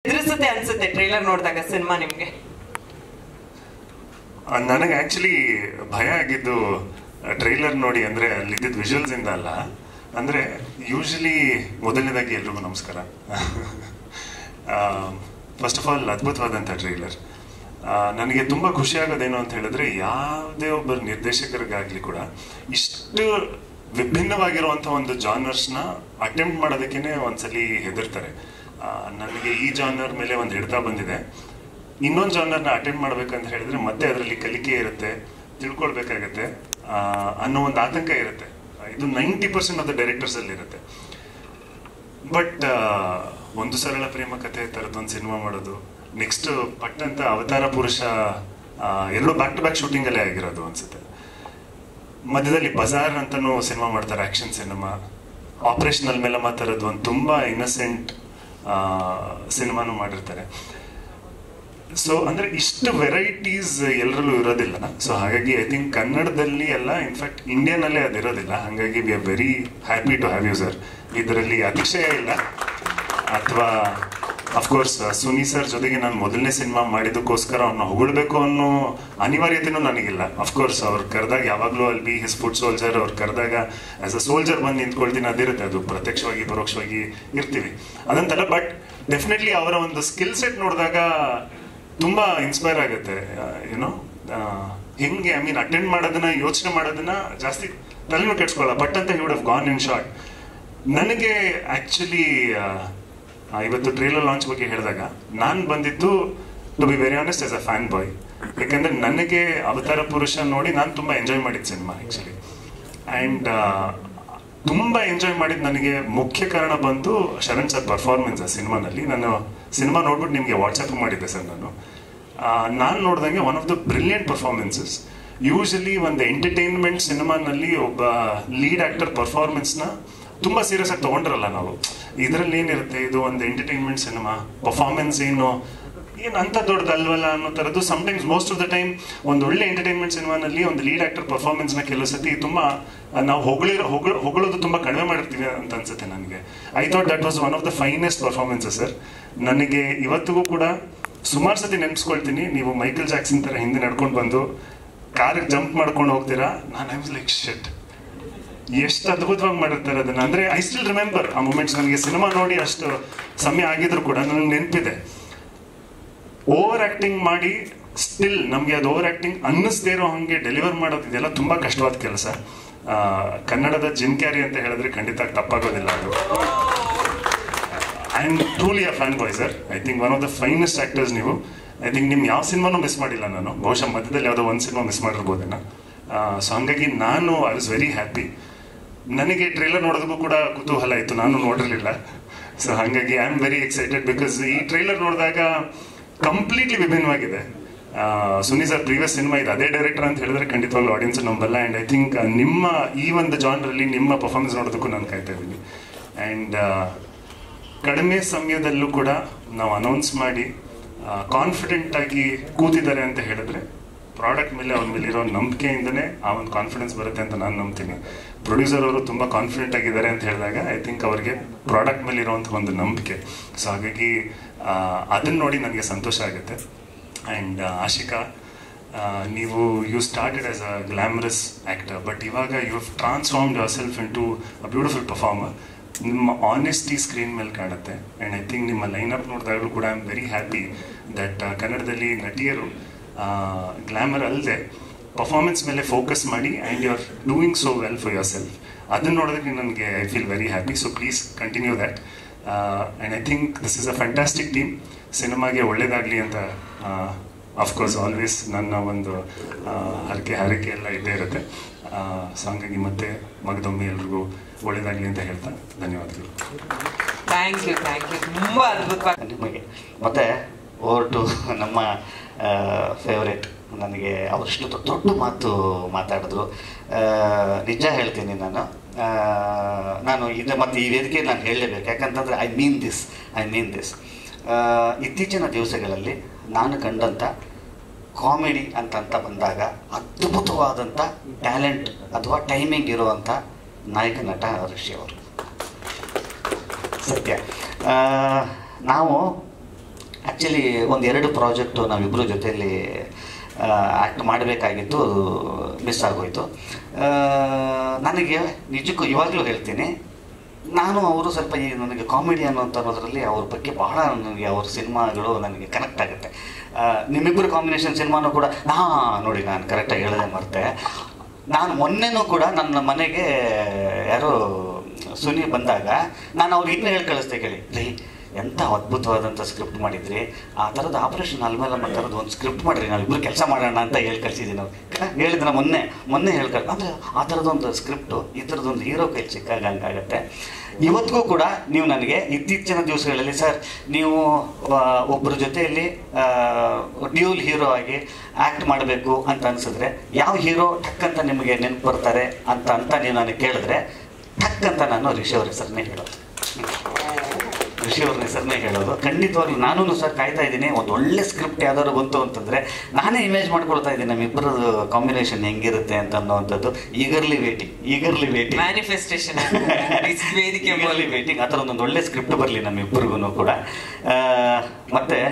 ಎದುರಿಸುತ್ತೆ ಅನ್ಸುತ್ತೆ ಟ್ರೈಲರ್ ನೋಡಿದಾಗ ಸಿನಿಮಾ ನಿಮ್ಗೆ? ನನಗೆ ಆಕ್ಚುಲಿ ಭಯ ಆಗಿದ್ದು ಟ್ರೈಲರ್ ನೋಡಿ, ಅಂದ್ರೆ ಅಲ್ಲಿದ್ದ ವಿಜುವಲ್ಸ್ ಇಂದ ಅಲ್ಲ. ಅಂದ್ರೆ ಯೂಶಲಿ ಮೊದಲನೇದಾಗಿ ಎಲ್ರಿಗೂ ನಮಸ್ಕಾರ. ಫಸ್ಟ್ ಆಫ್ ಆಲ್ ಅದ್ಭುತವಾದಂಥ ಟ್ರೈಲರ್. ನನಗೆ ತುಂಬ ಖುಷಿ ಆಗೋದೇನು ಅಂತ ಹೇಳಿದ್ರೆ, ಯಾವುದೇ ಒಬ್ಬರು ನಿರ್ದೇಶಕರಿಗಾಗಲಿ ಕೂಡ ಇಷ್ಟು ವಿಭಿನ್ನವಾಗಿರುವಂಥ ಒಂದು ಜಾನರ್ಸ್ನ ಅಟೆಂಪ್ಟ್ ಮಾಡೋದಕ್ಕೇ ಒಂದ್ಸಲಿ ಹೆದರ್ತಾರೆ. ನನಗೆ ಈ ಜಾನರ್ ಮೇಲೆ ಒಂದು ಹಿಡ್ತಾ ಬಂದಿದೆ, ಇನ್ನೊಂದು ಜಾನರ್ನ ಅಟೆಂಪ್ಟ್ ಮಾಡ್ಬೇಕಂತ ಹೇಳಿದ್ರೆ ಮತ್ತೆ ಅದರಲ್ಲಿ ಕಲಿಕೆ ಇರುತ್ತೆ, ತಿಳ್ಕೊಳ್ಬೇಕಾಗತ್ತೆ ಅನ್ನೋ ಒಂದು ಆತಂಕ ಇರುತ್ತೆ. ಇದು 90% ಆಫ್ ದ ಡೈರೆಕ್ಟರ್ಸಲ್ಲಿ ಇರುತ್ತೆ. ಬಟ್ ಒಂದು ಸರಳ ಪ್ರೇಮ ಕಥೆ ಥರದ್ದೊಂದು ಸಿನಿಮಾ ಮಾಡೋದು, ನೆಕ್ಸ್ಟ್ ಪಟ್ಟಂತ ಅವತಾರ ಪುರುಷ, ಎರಡು ಬ್ಯಾಕ್ ಟು ಬ್ಯಾಕ್ ಶೂಟಿಂಗಲ್ಲೇ ಆಗಿರೋದು ಅನ್ಸುತ್ತೆ. ಮಧ್ಯದಲ್ಲಿ ಬಜಾರ್ ಅಂತಲೂ ಸಿನಿಮಾ ಮಾಡ್ತಾರೆ, ಆ್ಯಕ್ಷನ್ ಸಿನಿಮಾ. ಆಪರೇಷನಲ್ ಮೇಲೆ ಮಾತಾಡೋದು ಒಂದು ತುಂಬ ಇನ್ನಸೆಂಟ್ ಸಿನಿಮಾನು ಮಾಡಿರ್ತಾರೆ. ಸೊ ಅಂದರೆ ಇಷ್ಟು ವೆರೈಟೀಸ್ ಎಲ್ಲರಲ್ಲೂ ಇರೋದಿಲ್ಲ. ಸೊ ಹಾಗಾಗಿ ಐ ಥಿಂಕ್ ಕನ್ನಡದಲ್ಲಿ ಎಲ್ಲ, ಇನ್ಫ್ಯಾಕ್ಟ್ ಇಂಡಿಯಾನಲ್ಲೇ ಅದಿರೋದಿಲ್ಲ. ಹಾಗಾಗಿ we are very happy to have you sir. ಇದರಲ್ಲಿ ಅತಿಶಯ ಇಲ್ಲ. ಅಥವಾ ಅಫ್ಕೋರ್ಸ್ ಸುನಿ ಸರ್ ಜೊತೆಗೆ ನಾನು ಮೊದಲನೇ ಸಿನಿಮಾ ಮಾಡಿದ್ದಕ್ಕೋಸ್ಕರ ಅವ್ರನ್ನ ಹೊಗಳ್ಬೇಕು ಅನ್ನೋ ಅನಿವಾರ್ಯತೆಯೂ ನನಗಿಲ್ಲ. ಅಫ್ಕೋರ್ಸ್ ಅವ್ರು ಕರೆದಾಗ ಯಾವಾಗಲೂ ಅಲ್ಲಿ ಬಿ ಹಿಸ್ ಫುಡ್ ಸೋಲ್ಜರ್, ಅವ್ರು ಕರೆದಾಗ ಆಸ್ ಅ ಸೋಲ್ಜರ್ ಬಂದು ನಿಂತ್ಕೊಳ್ತೀನಿ, ಅದಿರುತ್ತೆ. ಅದು ಪ್ರತ್ಯಕ್ಷವಾಗಿ ಪರೋಕ್ಷವಾಗಿ ಇರ್ತೀವಿ, ಅದಂತಲ್ಲ. ಬಟ್ ಡೆಫಿನೆಟ್ಲಿ ಅವರ ಒಂದು ಸ್ಕಿಲ್ ಸೆಟ್ ನೋಡಿದಾಗ ತುಂಬ ಇನ್ಸ್ಪೈರ್ ಆಗುತ್ತೆ. ಏನೋ ಹೆಂಗೆ ಐ ಮೀನ್ ಅಟೆಂಡ್ ಮಾಡೋದನ್ನ, ಯೋಚನೆ ಮಾಡೋದನ್ನ ಜಾಸ್ತಿ ತಲೆನೂ ಕೆಡ್ಸ್ಕೊಳ್ಳ. ಬಟ್ ಅಂತ he would have gone in short. ನನಗೆ ಆ್ಯಕ್ಚುಲಿ ಇವತ್ತು ಟ್ರೇಲರ್ ಲಾಂಚ್ ಬಗ್ಗೆ ಹೇಳಿದಾಗ ನಾನು ಬಂದಿದ್ದು, to be very honest, as a fan ಬಾಯ್. ಯಾಕಂದರೆ ನನಗೆ ಅವತಾರ ಪುರುಷ ನೋಡಿ ನಾನು ತುಂಬ ಎಂಜಾಯ್ ಮಾಡಿದ್ದು ಸಿನಿಮಾ ಆ್ಯಕ್ಚುಲಿ. ಆ್ಯಂಡ್ ತುಂಬ ಎಂಜಾಯ್ ಮಾಡಿದ್ದು ನನಗೆ ಮುಖ್ಯ ಕಾರಣ ಬಂದು ಶರಣ್ ಸರ್ ಪರ್ಫಾರ್ಮೆನ್ಸ್ ಆ ಸಿನಿಮಾನಲ್ಲಿ. ನಾನು ಸಿನಿಮಾ ನೋಡ್ಬಿಟ್ಟು ನಿಮಗೆ ವಾಟ್ಸಪ್ ಮಾಡಿದ್ದೆ ಸರ್. ನಾನು ನೋಡಿದಂಗೆ one of the brilliant performances. Usually ಒಂದು ಎಂಟರ್ಟೈನ್ಮೆಂಟ್ ಸಿನಿಮಾನಲ್ಲಿ ಒಬ್ಬ ಲೀಡ್ ಆ್ಯಕ್ಟರ್ ಪರ್ಫಾರ್ಮೆನ್ಸ್ನ ತುಂಬ ಸೀರಿಯಸ್ ಆಗಿ ತೊಗೊಂಡ್ರಲ್ಲ ನಾವು. ಇದರಲ್ಲಿ ಏನಿರುತ್ತೆ, ಇದು ಒಂದು ಎಂಟರ್ಟೈನ್ಮೆಂಟ್ ಸಿನಿಮಾ, ಪರ್ಫಾರ್ಮೆನ್ಸ್ ಏನು ಅಂತ ದೊಡ್ಡದಲ್ವಲ್ಲ ಅನ್ನೋ ಥರದ್ದು. Sometimes most of the time ಒಂದು ಒಳ್ಳೆ ಎಂಟರ್ಟೈನ್ಮೆಂಟ್ ಸಿನಿಮಾನಲ್ಲಿ ಒಂದು ಲೀಡ್ ಆ್ಯಕ್ಟರ್ ಪರ್ಫಾರ್ಮೆನ್ಸ್ನ ಕೆಲವು ಸತಿ ತುಂಬ ನಾವು ಹೊಗಳೋದು ತುಂಬ ಕಡಿಮೆ ಮಾಡಿರ್ತೀವಿ ಅಂತ ಅನ್ಸುತ್ತೆ ನನಗೆ. I thought that was one of the finest performances sir. ನನಗೆ ಇವತ್ತಿಗೂ ಕೂಡ ಸುಮಾರು ಸತಿ ನೆನೆಸ್ಕೊಳ್ತೀನಿ, ನೀವು ಮೈಕಲ್ ಜಾಕ್ಸನ್ ಥರ ಹಿಂದೆ ನಡ್ಕೊಂಡು ಬಂದು ಕಾರಿಗೆ ಜಂಪ್ ಮಾಡ್ಕೊಂಡು ಹೋಗ್ತೀರಾ. ನಾನು ಐ ವಾಸ್ ಲೈಕ್ ಶಿಟ್, ಎಷ್ಟು ಅದ್ಭುತವಾಗಿ ಮಾಡಿರ್ತಾರೆ ಅದನ್ನು. ಅಂದರೆ ಐ ಸ್ಟಿಲ್ ರಿಮೆಂಬರ್ ಆ ಮೂಮೆಂಟ್ಸ್. ನನಗೆ ಸಿನಿಮಾ ನೋಡಿ ಅಷ್ಟು ಸಮಯ ಆಗಿದ್ರು ಕೂಡ ನನಗೆ ನೆನಪಿದೆ. ಓವರ್ ಆ್ಯಕ್ಟಿಂಗ್ ಮಾಡಿ ಸ್ಟಿಲ್ ನಮಗೆ ಅದು ಓವರ್ ಆ್ಯಕ್ಟಿಂಗ್ ಅನ್ನಿಸ್ದೇ ಇರೋ ಹಾಗೆ ಡೆಲಿವರ್ ಮಾಡೋದಿದೆಲ್ಲ ತುಂಬ ಕಷ್ಟವಾದ ಕೆಲಸ. ಕನ್ನಡದ ಜಿಮ್ ಕ್ಯಾರಿ ಅಂತ ಹೇಳಿದ್ರೆ ಖಂಡಿತ ತಪ್ಪಾಗೋದಿಲ್ಲ ಅದು. I am truly a fan boy sir. I think one of the finest actors ನೀವು. ಐ ಥಿಂಕ್ ನಿಮ್ಮ ಯಾವ ಸಿನಿಮಾನೂ ಮಿಸ್ ಮಾಡಿಲ್ಲ ನಾನು. ಬಹುಶಃ ಮಧ್ಯದಲ್ಲಿ ಯಾವುದೋ ಒಂದು ಸಿನಿಮಾ ಮಿಸ್ ಮಾಡಿರ್ಬೋದೇನೋ. ಸೊ ಹಾಗಾಗಿ ನಾನು ಐ ವಾಸ್ ವೆರಿ ಹ್ಯಾಪಿ. ನನಗೆ ಟ್ರೈಲರ್ ನೋಡೋದಕ್ಕೂ ಕೂಡ ಕುತೂಹಲ ಇತ್ತು, ನಾನು ನೋಡಿರಲಿಲ್ಲ. ಸೊ ಹಾಗಾಗಿ I am very excited because ಈ ಟ್ರೈಲರ್ ನೋಡಿದಾಗ ಕಂಪ್ಲೀಟ್ಲಿ ವಿಭಿನ್ನವಾಗಿದೆ. ಸುನಿ ಸರ್ ಪ್ರೀವಿಯಸ್ ಸಿನಿಮಾ ಇದು ಅದೇ ಡೈರೆಕ್ಟರ್ ಅಂತ ಹೇಳಿದ್ರೆ ಖಂಡಿತವಾಗ್ಲೂ ಆಡಿಯನ್ಸ್ ನಂಬಲ್ಲ. ಆ್ಯಂಡ್ ಐ ಥಿಂಕ್ ನಿಮ್ಮ ಈ ಒಂದು ಜಾನ್ರಲ್ಲಿ ನಿಮ್ಮ ಪರ್ಫಾರ್ಮೆನ್ಸ್ ನೋಡೋದಕ್ಕೂ ನಾನು ಕಾಯ್ತಾ ಇದ್ದೀನಿ. ಆ್ಯಂಡ್ ಕಡಿಮೆ ಸಮಯದಲ್ಲೂ ಕೂಡ ನಾವು ಅನೌನ್ಸ್ ಮಾಡಿ ಕಾನ್ಫಿಡೆಂಟಾಗಿ ಕೂತಿದ್ದಾರೆ ಅಂತ ಹೇಳಿದ್ರೆ ಪ್ರಾಡಕ್ಟ್ ಮೇಲೆ ಅವ್ರ ಮೇಲೆ ಇರೋ ನಂಬಿಕೆಯಿಂದನೇ ಆ ಒಂದು ಕಾನ್ಫಿಡೆನ್ಸ್ ಬರುತ್ತೆ ಅಂತ ನಾನು ನಂಬ್ತೀನಿ. ಪ್ರೊಡ್ಯೂಸರ್ ಅವರು ತುಂಬ ಕಾನ್ಫಿಡೆಂಟ್ ಆಗಿದ್ದಾರೆ ಅಂತ ಹೇಳಿದಾಗ ಐ ಥಿಂಕ್ ಅವ್ರಿಗೆ ಪ್ರಾಡಕ್ಟ್ ಮೇಲೆ ಇರೋವಂಥ ಒಂದು ನಂಬಿಕೆ. ಸೊ ಹಾಗಾಗಿ ಅದನ್ನು ನೋಡಿ ನನಗೆ ಸಂತೋಷ ಆಗುತ್ತೆ. ಆ್ಯಂಡ್ ಆಶಿಕಾ, ನೀವು you started as a glamorous actor, but ಇವಾಗ you have transformed yourself into a beautiful performer. ನಿಮ್ಮ ಆನೆಸ್ಟಿ ಸ್ಕ್ರೀನ್ ಮೇಲೆ ಕಾಣುತ್ತೆ. ಆ್ಯಂಡ್ ಐ ಥಿಂಕ್ ನಿಮ್ಮ ಲೈನಪ್ ನೋಡಿದಾಗಲೂ ಕೂಡ I am very happy that ಕನ್ನಡದಲ್ಲಿ ನಟಿಯರು ಗ್ಲಾಮರ್ ಅಲ್ಲದೆ ಪರ್ಫಾರ್ಮೆನ್ಸ್ ಮೇಲೆ ಫೋಕಸ್ ಮಾಡಿ and you are doing so well for yourself. ಅದನ್ನು ನೋಡೋದಕ್ಕೆ ನನಗೆ I feel very happy. So please continue that. And I think this is a fantastic team. ಸಿನಿಮಾಗೆ ಒಳ್ಳೇದಾಗಲಿ ಅಂತ ಅಫ್ಕೋರ್ಸ್ ಆಲ್ವೇಸ್ ನನ್ನ ಒಂದು ಹರಕೆ ಎಲ್ಲ ಇದ್ದೇ ಇರುತ್ತೆ. ಸೊ ಹಾಗಾಗಿ ಮತ್ತೆ ಮಗದೊಮ್ಮೆ ಎಲ್ರಿಗೂ ಒಳ್ಳೇದಾಗಲಿ ಅಂತ ಹೇಳ್ತಾ ಧನ್ಯವಾದಗಳು. ಥ್ಯಾಂಕ್ ಯು ತುಂಬ ಅದ್ಭುತವಾಗಿ ನಿಮಗೆ. ಮತ್ತು ಓವರ್ ಟು ನಮ್ಮ ಫೇವ್ರೇಟ್, ನನಗೆ ಅವರಷ್ಟು ದೊಡ್ಡ ಮಾತು ಮಾತಾಡಿದ್ರು. ನಿಜ ಹೇಳ್ತೀನಿ, ನಾನು ಇದು ಮತ್ತು ಈ ವೇದಿಕೆ ನಾನು ಹೇಳಲೇಬೇಕು. ಯಾಕಂತಂದರೆ ಐ ಮೀನ್ ದಿಸ್. ಇತ್ತೀಚಿನ ದಿವಸಗಳಲ್ಲಿ ನಾನು ಕಂಡಂಥ ಕಾಮಿಡಿ ಅಂತ ಬಂದಾಗ ಅದ್ಭುತವಾದಂಥ ಟ್ಯಾಲೆಂಟ್ ಅಥವಾ ಟೈಮಿಂಗ್ ಇರುವಂಥ ನಾಯಕ ನಟ ಋಷಿ ಅವರು. ಸತ್ಯ. ನಾವು ಆ್ಯಕ್ಚುಲಿ ಒಂದು 2 ಪ್ರಾಜೆಕ್ಟು ನಾವಿಬ್ಬರು ಜೊತೆಯಲ್ಲಿ ಆ್ಯಕ್ಟ್ ಮಾಡಬೇಕಾಗಿತ್ತು, ಮಿಸ್ ಆಗೋಯ್ತು. ನನಗೆ ನಿಜಕ್ಕೂ ಇವಾಗಲೂ ಹೇಳ್ತೀನಿ, ನಾನು ಅವರು ಸ್ವಲ್ಪ ಈ ನನಗೆ ಕಾಮಿಡಿ ಅನ್ನೋದರಲ್ಲಿ ಅವ್ರ ಬಗ್ಗೆ ಬಹಳ ನನಗೆ ಅವ್ರ ಸಿನಿಮಾಗಳು ನನಗೆ ಕನೆಕ್ಟ್ ಆಗುತ್ತೆ. ನಿಮ್ಮಿಬ್ಬರು ಕಾಂಬಿನೇಷನ್ ಸಿನಿಮಾನೂ ಕೂಡ ನೋಡಿ ನಾನು ಕರೆಕ್ಟಾಗಿ ಹೇಳದೆ ಮರ್ತೆ. ನಾನು ಮೊನ್ನೆನೂ ಕೂಡ ನನ್ನ ಮನೆಗೆ ಯಾರೋ ಸುನಿ ಬಂದಾಗ ನಾನು ಅವ್ರಿಗೆ ಇನ್ನೂ ಹೇಳಿ ಕಳಿಸ್ದೆ, ಕೇಳಿ ರೀ ಎಂಥ ಅದ್ಭುತವಾದಂಥ ಸ್ಕ್ರಿಪ್ಟ್ ಮಾಡಿದ್ರಿ, ಆ ಥರದ ಆಪರೇಷನ್ ಅಲ್ಮೇಲಮ್ಮ ಥರದ್ದು ಒಂದು ಸ್ಕ್ರಿಪ್ಟ್ ಮಾಡಿರಿ, ನಾವಿಬ್ಬರು ಕೆಲಸ ಮಾಡೋಣ ಅಂತ ಹೇಳಿ ಕಳಿಸಿದ್ದೀನಿ. ನಾವು ಹೇಳಿದ್ರೆ ಮೊನ್ನೆ ಹೇಳ್ಕೊಂಡು ಅಂದರೆ ಆ ಥರದೊಂದು ಸ್ಕ್ರಿಪ್ಟು ಈ ಥರದೊಂದು ಹೀರೋ ಕೈಲಿ ಸಿಕ್ಕಾಗ ಹಂಗಾಗತ್ತೆ. ಇವತ್ತಿಗೂ ಕೂಡ ನೀವು ನನಗೆ ಇತ್ತೀಚಿನ ದಿವಸಗಳಲ್ಲಿ ಸರ್ ನೀವು ಒಬ್ಬರ ಜೊತೆಯಲ್ಲಿ ಡ್ಯೂಲ್ ಹೀರೋ ಆಗಿ ಆ್ಯಕ್ಟ್ ಮಾಡಬೇಕು ಅಂತ ಅನಿಸಿದ್ರೆ ಯಾವ ಹೀರೋ ಟಕ್ ಅಂತ ನಿಮಗೆ ನೆನಪು ಬರ್ತಾರೆ ಅಂತ ನೀವು ನನಗೆ ಕೇಳಿದ್ರೆ ಟಕ್ ಅಂತ ನಾನು ರಿಷಿ ಅವ್ರ ಹೆಸರನ್ನೇ ಹೇಳೋದು. ರಿಷಿ ಅವ್ರ ಹೆಸರನ್ನೇ ಹೇಳೋದು. ಖಂಡಿತವಾಗ್ಲೂ ನಾನು ಸರ್ ಕಾಯ್ತಾ ಇದ್ದೀನಿ, ಒಂದು ಒಳ್ಳೆ ಸ್ಕ್ರಿಪ್ಟ್ ಯಾವ್ದಾದ್ರು ಬಂತು ಅಂತಂದರೆ ನಾನೇ ಇಮೇಜ್ ಮಾಡ್ಕೊಳ್ತಾ ಇದ್ದೀನಿ ನಮ್ಮಿಬ್ಬರ ಕಾಂಬಿನೇಷನ್ ಹೆಂಗಿರುತ್ತೆ ಅಂತ ಅನ್ನೋವಂಥದ್ದು. ಈಗರ್ಲಿ ವೇಟಿಂಗ್ ಮ್ಯಾನಿಫೆಸ್ಟೇಷನ್ ವೇಟಿಂಗ್ ಆ ಥರ ಒಂದು ಒಳ್ಳೆ ಸ್ಕ್ರಿಪ್ಟ್ ಬರಲಿ ನಮ್ಮಿಬ್ಬರಿಗೂ ಕೂಡ. ಮತ್ತೆ